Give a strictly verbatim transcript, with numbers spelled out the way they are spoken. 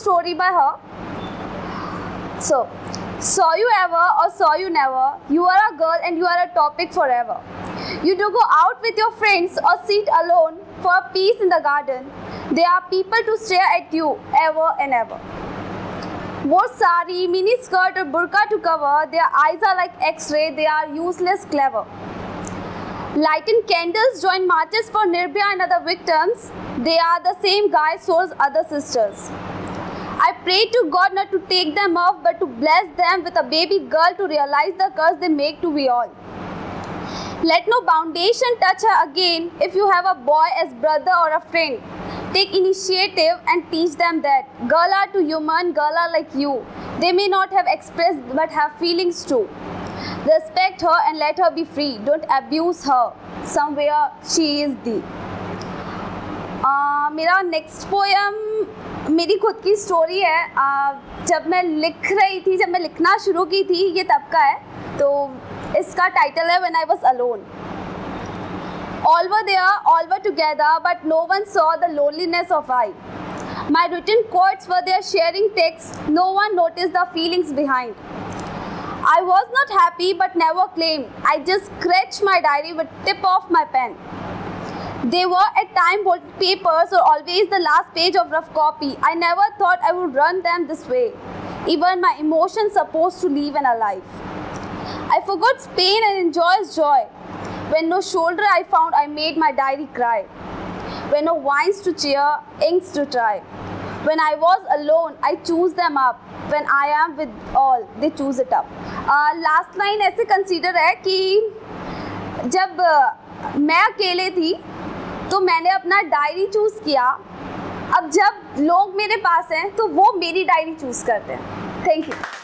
story by her. So, saw you ever or saw you never, you are a girl and you are a topic forever. You do go out with your friends or sit alone for a peace in the garden. There are people to stare at you ever and ever. More sari, mini skirt or burqa to cover, their eyes are like x-ray, they are useless clever. Lighten candles, join marches for Nirbhaya and other victims. They are the same guy so's other sisters. I pray to God not to take them off, but to bless them with a baby girl to realize the curse they make to we all. Let no foundation touch her again. If you have a boy as brother or a friend, take initiative and teach them that girl are to human, girl are like you. They may not have expressed but have feelings too. Respect her and let her be free. Don't abuse her. Somewhere she is the. Uh, मेरा next poem मेरी खुद की story है. uh, जब मैं लिख रही थी, जब मैं लिखना शुरू की थी, ये तब का है. तो इसका टाइटल है When I Was Alone. All were there, all were together, but no one saw the loneliness of I. My written quotes were there sharing texts. No one noticed the feelings behind. I was not happy but never claimed. I just scratched my diary with tip of my pen. They were at time bolted papers or always the last page of rough copy. I never thought I would run them this way. Even my emotions supposed to live and alive. I forgot pain and enjoyed joy. When no shoulder I found, I made my diary cry. When no wines to cheer, inks to try. When I was alone, I choose them up. When I am with all, they choose it up. uh, Last line ऐसे consider है कि जब uh, मैं अकेले थी तो मैंने अपना डायरी चूज किया. अब जब लोग मेरे पास हैं तो वो मेरी डायरी चूज करते हैं. Thank you.